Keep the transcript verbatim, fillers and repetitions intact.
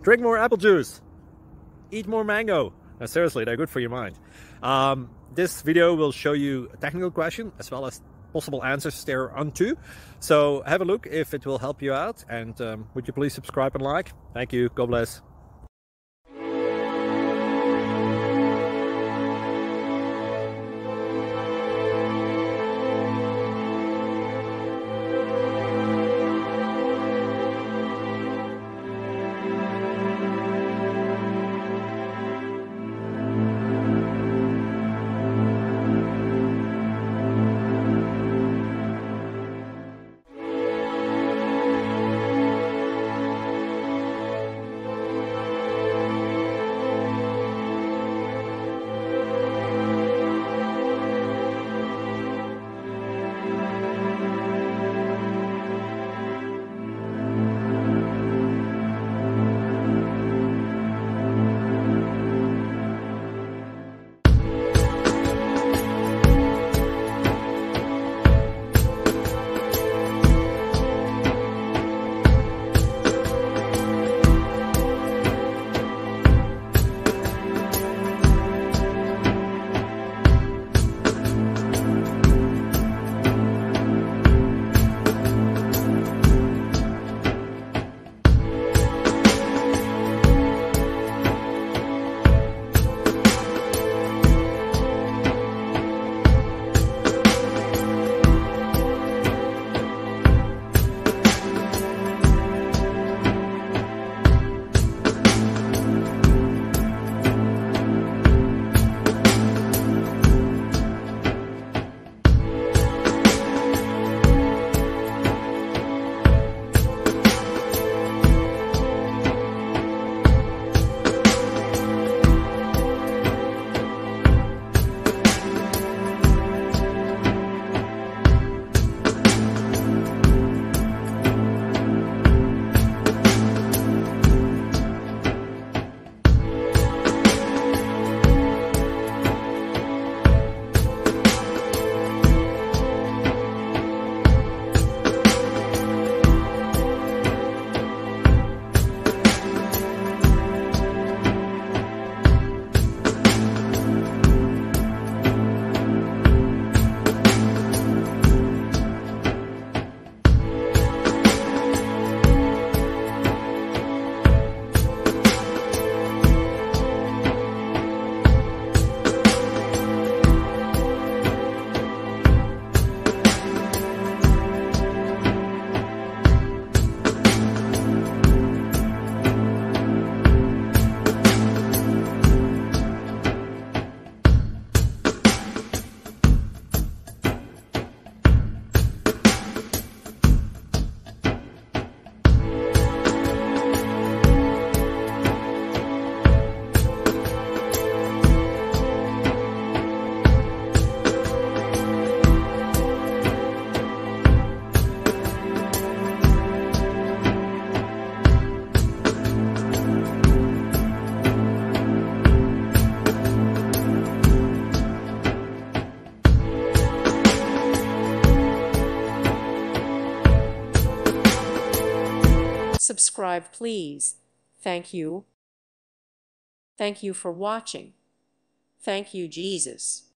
Drink more apple juice. Eat more mango. Now, seriously, they're good for your mind. Um, this video will show you a technical question as well as possible answers thereunto. So have a look if it will help you out. And um, would you please subscribe and like? Thank you. God bless. Subscribe, please. Thank you. Thank you for watching. Thank you, Jesus.